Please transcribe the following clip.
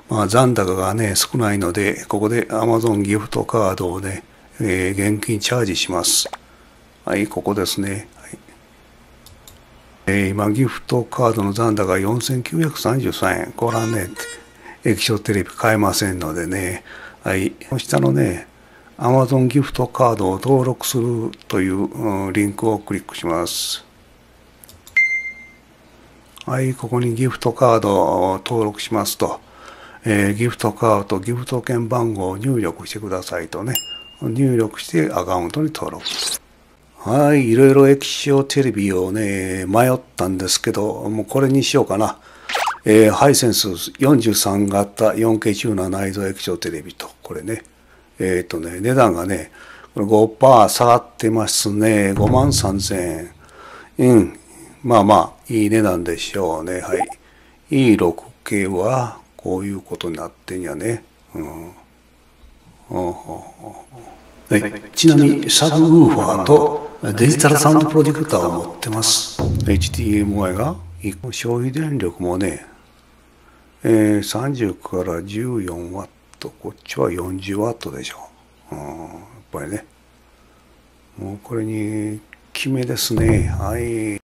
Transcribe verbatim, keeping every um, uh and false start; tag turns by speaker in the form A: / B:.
A: まあ、残高がね、少ないので、ここで Amazon ギフトカードをね、えー、現金チャージします。はい、ここですね。はい、えー、今、ギフトカードの残高がよんせんきゅうひゃくさんじゅうさんえん。これはね、液晶テレビ買えませんのでね。はい、下のね、Amazon ギフトカードを登録するという、うん、リンクをクリックします。はい、ここにギフトカードを登録しますと、えー、ギフトカードとギフト券番号を入力してくださいとね、入力してアカウントに登録。はい、いろいろ液晶テレビをね、迷ったんですけど、もうこれにしようかな。えー、ハイセンスよんじゅうさん型 よんケー チューナー内蔵液晶テレビと、これね。えっ、ー、とね、値段がね、これ ごパーセント 下がってますね。ごまんさんぜんえん。うん。まあまあ、いい値段でしょうね。はい。イーろくケー は、こういうことになってんやね。うん。はい、ちなみにサブウーファーとデジタルサウンドプロジェクターを持ってます。エイチディーエムアイ が消費電力もね、えー、さんじゅうからじゅうよんワット、こっちはよんじゅうワットでしょう。うん、やっぱりね。もうこれに決めですね。はい。